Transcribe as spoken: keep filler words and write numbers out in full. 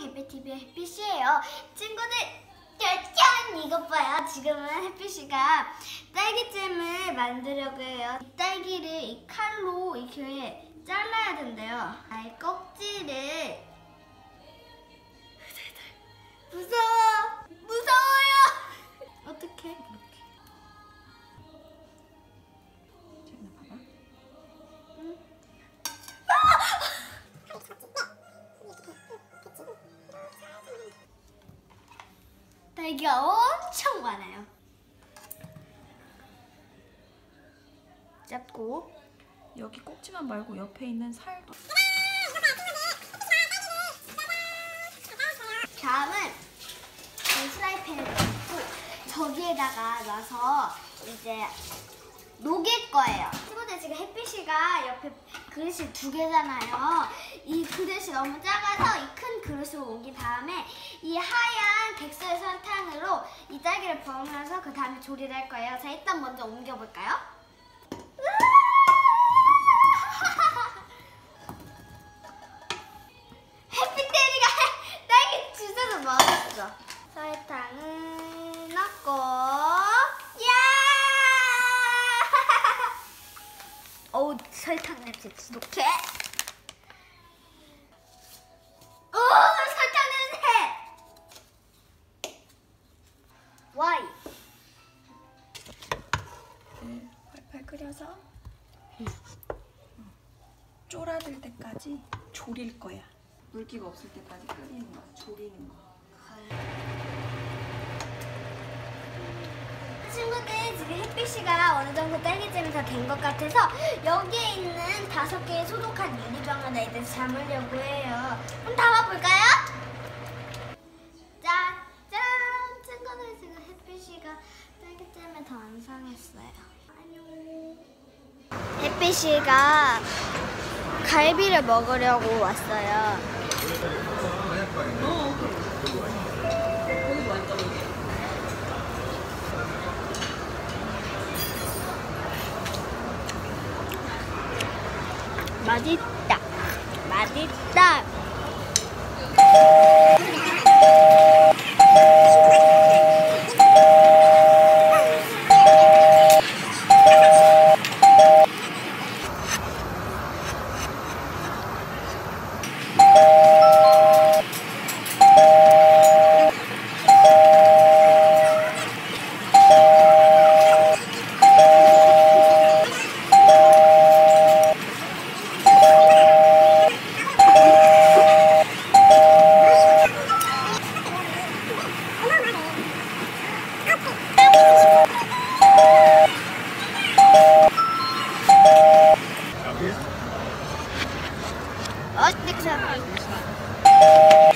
해피티비의 햇빛이에요. 친구들, 짜잔! 이것 봐요. 지금은 햇빛이가 딸기잼을 만들려고 해요. 이 딸기를 이 칼로 이렇게 잘라야 된대요. 아, 이 껍질을 무서워! 무서워요! 어떡해? 이렇게. 재현아 봐봐. 응? 딸기가 엄청 많아요. 잡고 여기 꼭지만 말고 옆에 있는 살도. 다음은 이 프라이팬을 넣고 저기에다가 놔서 이제 녹일 거예요. 친구들, 지금 햇빛이가 옆에 그릇이 두 개잖아요. 이 그릇이 너무 작아서 이 큰 그릇으로 옮긴 다음에 이 하얀 백설 설탕으로 이 딸기를 부으면서 그 다음에 조리를 할 거예요. 자, 일단 먼저 옮겨볼까요? 햇빛대리가 딸기 주스를 먹었어. 설탕을 넣고 야! 어우, 설탕 냄새 지독해. 오, 설탕 냄새. 와이. 네, 팔팔 끓여서 쫄아들 때까지 졸일 거야. 물기가 없을 때까지 끓이는 거야. 졸이는 거. 친구들, 지금 햇빛이가 어느 정도 딸기잼이 다 된 것 같아서 여기에 있는 다섯 개의 소독한 유리병을 이제 담으려고 해요. 그럼 담아볼까요? 짜잔! 친구들, 지금 햇빛이가 딸기잼을 더 완성했어요. 안녕. 햇빛이가 갈비를 먹으려고 왔어요. 맛있다. 맛있다. 어, 넥사.